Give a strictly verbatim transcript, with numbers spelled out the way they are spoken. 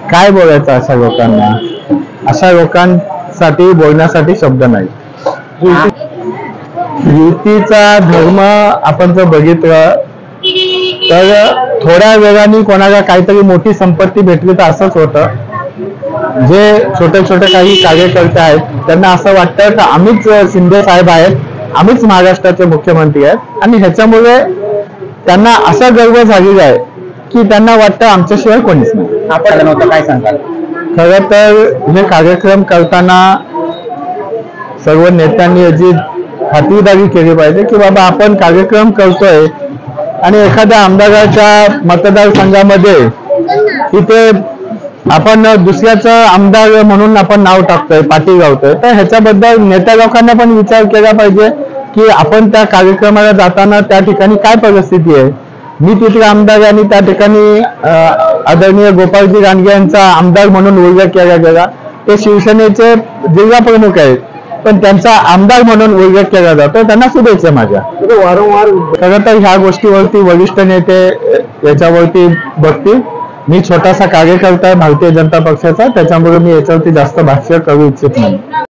काय बोलायचं अशा लोकांना? अशा लोकांसाठी बोलण्यासाठी शब्द नाही. युतीचा धर्म आपण जर बघितलं तर थोड्या वेळाने कोणाला काहीतरी मोठी संपत्ती भेटली तर असंच होतं. जे छोटे छोटे काही कार्यकर्ते आहेत त्यांना असं वाटतं की आम्हीच शिंदे साहेब आहेत, आम्हीच महाराष्ट्राचे मुख्यमंत्री आहेत, आणि ह्याच्यामुळे त्यांना असा गर्व झालेला आहे की त्यांना वाटतं आमच्याशिवाय कोणीच नाही. आपण नव्हतं, काय सांगाल? खरं तर हे कार्यक्रम करताना सर्व नेत्यांनी याची खातिरदारी केली पाहिजे की बाबा आपण कार्यक्रम करतोय आणि एखाद्या आमदाराच्या मतदारसंघामध्ये तिथे आपण दुसऱ्याचं आमदार म्हणून आपण नाव टाकतोय, पाठी लावतोय, तर ह्याच्याबद्दल नेत्या लोकांना पण विचार केला पाहिजे की आपण त्या कार्यक्रमाला जाताना त्या ठिकाणी काय परिस्थिती आहे. मी तिथे आमदार आणि त्या ठिकाणी आदरणीय गोपाळजी रानगे यांचा आमदार म्हणून उल्लेख केला गेला. ते शिवसेनेचे जिल्हा प्रमुख आहेत, पण त्यांचा आमदार म्हणून उल्लेख केला जातो. त्यांना शुभेच्छा माझ्या. वारंवार खरं तर ह्या गोष्टीवरती वरिष्ठ नेते याच्यावरती बघतील. मी छोटासा कार्यकर्ता आहे भारतीय जनता पक्षाचा, त्याच्यामुळे मी याच्यावरती जास्त भाष्य करू इच्छित नाही.